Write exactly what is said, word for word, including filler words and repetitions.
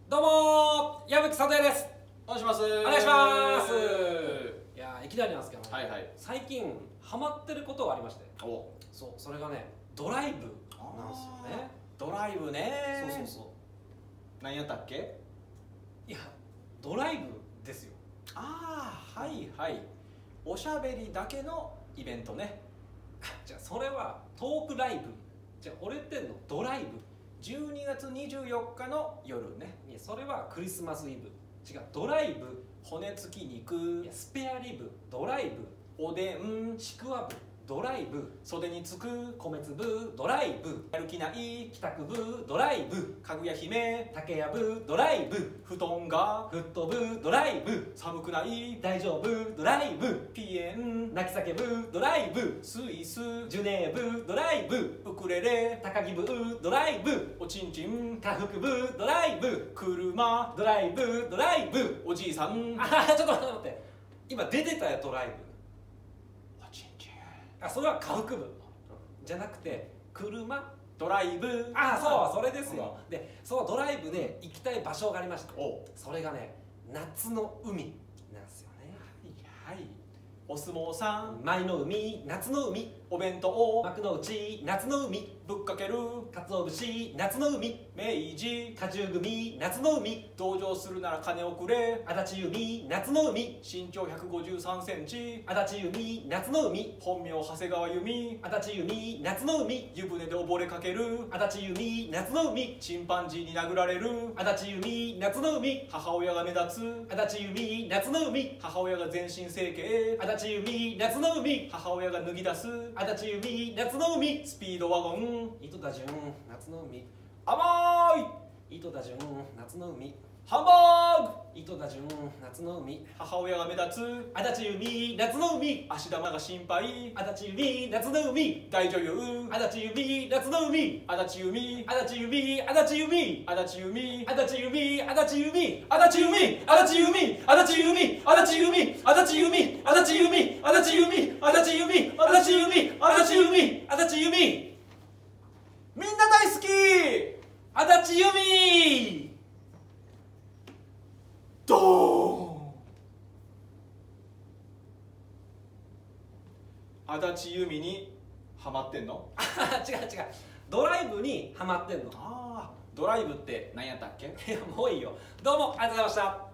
どうもー、矢吹聡也です。 お願いします。 お願いします。いやー、いきなりなんですけど、ね、 はいはい。 最近ハマってることがありまして。 お、 そう、それがね、ドライブなんですよね。 ドライブね。 そうそうそう。 何やったっけ？ いや、ドライブですよ。 ああ、はいはい。おしゃべりだけのイベントね。 じゃあ、それはトークライブ。じゃあ、俺ってんのドライブ。 じゅうにがつにじゅうよっかの夜ね。 いや、それはクリスマスイブ。違う、ドライブ。 骨付き肉。 いや、スペアリブ。ドライブ。 おでん。 ちくわぶ。ドライブ。 袖につく。 米粒。ドライブ。 やる気ない帰宅部。ドライブ。 かぐや姫。 竹やぶ。ドライブ。 布団が吹っ飛ぶ。ドライブ。 寒くない。 大丈夫。ドライブ。 ピエン。 泣き叫ぶ。ドライブ。 スイス。 ジュネーブ。ドライブ。 ウクレレ。 高木部。ドライブ。 おちんちん。 下腹部。ドライブ。 車。 ドライブ。ドライブ。 おじいさん。 あー、ちょっと待って待って。今出てたよ、ドライブ。 おちんちん。 あ、それは下腹部じゃなくて車。 ドライブ。 ああ、そう、それですよ。で、そのドライブで行きたい場所がありました。 お、 それがね、夏の海なんですよね。 はいはい。お相撲さん。 舞の海、夏の海。 お弁当。 幕の内、夏の海。 ぶっかける。 鰹節、夏の海。 明治。 果汁組、夏の海。 同情するなら金をくれ。 足立海、夏の海。 身長ひゃくごじゅうさんセンチ。 足立海、夏の海。 本名長谷川由美。 足立海、夏の海。 湯船で溺れかける。 足立海、夏の海。 チンパンジーに殴られる。 足立海、夏の海。 母親が目立つ。 足立海、夏の海。 母親が全身整形。 足立海、夏の海。 母親が脱ぎ出す。 足立海、夏の海。 スピードワゴン。 糸田潤、夏の海。 甘い。 糸田潤、夏の海。 ハンバーグ。 糸田潤、夏の海。 母親が目立つ。 足立海、夏の海。 足玉が心配。 足立海、夏の海。 大女優。 足立海、夏の海。 足立由美。 足立海、足立海。 足立由美。 足立海、足立海。 足立由美。足立由美。足立由美。足立由美。足立由美。足立由美。足立由美。足立由美。足立由美。足立由美。 足立海。 みんな大好き。 足立海。 ドーン。足立由美にハマってんの？ あ、違う違う。ドライブにハマってんの。 ああ、ドライブって何やったっけ？ いや、もういいよ。どうもありがとうございました。